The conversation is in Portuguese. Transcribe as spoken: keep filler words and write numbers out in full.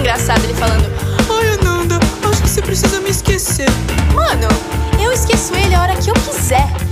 engraçado ele falando: ai, Ananda, acho que você precisa me esquecer. mano, eu esqueço ele a hora que eu quiser.